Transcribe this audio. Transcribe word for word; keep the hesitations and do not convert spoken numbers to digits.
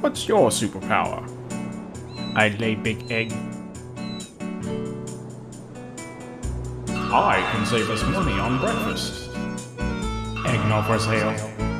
What's your superpower? I lay big egg. I can save us money on breakfast. Egg not for sale.